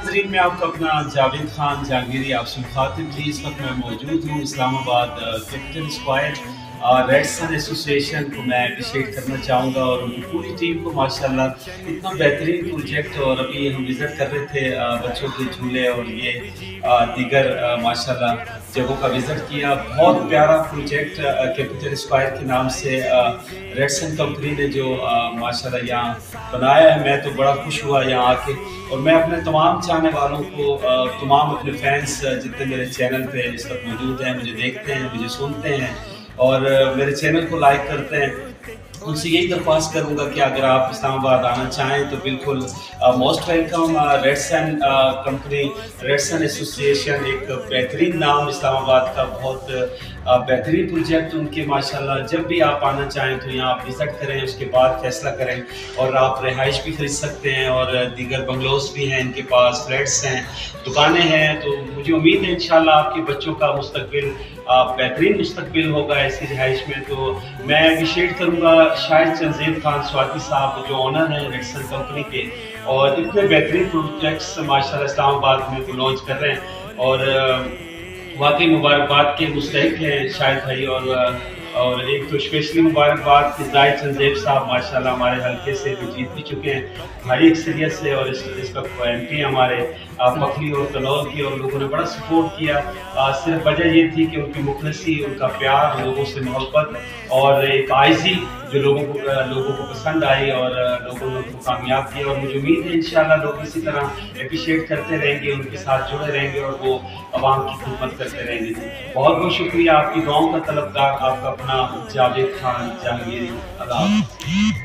नाज़रीन, मैं आपका अपना जावेद खान जहांगीरी आपसे मुखातिब थी। इस वक्त मैं मौजूद हूँ Islamabad capital square. Red Sun Association को मैं अप्रिशिएट करना चाहूँगा और उनकी पूरी टीम को। माशाल्लाह इतना बेहतरीन प्रोजेक्ट। और अभी हम विज़िट कर रहे थे बच्चों के झूले और ये दीगर माशाल्लाह जगहों का विज़िट किया। बहुत प्यारा प्रोजेक्ट कैपिटल स्क्वायर के नाम से रेड सन कंपनी ने जो माशाल्लाह यहाँ बनाया है। मैं तो बड़ा खुश हुआ यहाँ आके। और मैं अपने तमाम चाहने वालों को, तमाम अपने फैंस जितने मेरे चैनल पे इस वक्त मौजूद हैं, मुझे देखते हैं, मुझे सुनते हैं और मेरे चैनल को लाइक करते हैं, उनसे यही दरख्वास्त करूँगा कि अगर आप इस्लामाबाद आना चाहें तो बिल्कुल most welcome. Red Sun company, Red Sun Association एक बेहतरीन नाम इस्लामाबाद का, बहुत बेहतरीन प्रोजेक्ट उनके माशाल्लाह। जब भी आप आना चाहें तो यहाँ आप विज़िट करें, उसके बाद फैसला करें। और आप रिहाइश भी खरीद सकते हैं और दीगर बंगलोज भी हैं इनके पास, फ्लैट्स हैं, दुकानें हैं। तो मुझे उम्मीद है इंशाल्लाह आपके बच्चों का मुस्तकबिल बेहतरीन मुस्तकबिल होगा ऐसी रिहाइश में। तो मैं अप्रिशिएट करूँगा शायद चंदेब खान स्वाति साहब जो ऑनर हैं रेड सन कंपनी के, और इतने बेहतरीन प्रोजेक्ट्स माशाल्लाह इस्लामाबाद में वो लॉन्च कर रहे हैं। और वाकई मुबारकबाद के मुस्तहिक हैं शाहिद भाई। और एक तो स्पेशली मुबारकबाद कि जाहिद चंदेब साहब माशाल्लाह हमारे हल्के से वो जीत भी चुके हैं हर एक सीरियस से। और इस वक्त MP हमारे पखली और कनौल की, और लोगों ने बड़ा सपोर्ट किया। सिर्फ वजह ये थी कि उनकी मुखलसी, उनका प्यार, लोगों से मोहब्बत और एक आइज़ी जो लोगों को पसंद आई और लोगों ने उनको कामयाब किया। और मुझे उम्मीद है इंशाल्लाह लोग इसी तरह अप्रिशिएट करते रहेंगे, उनके साथ जुड़े रहेंगे और वो आवाम की खिदमत करते रहेंगे। बहुत बहुत शुक्रिया। आपकी दुआओं का तलबगार आपका अपना जावेद खान जहांगीरी। अल्लाह।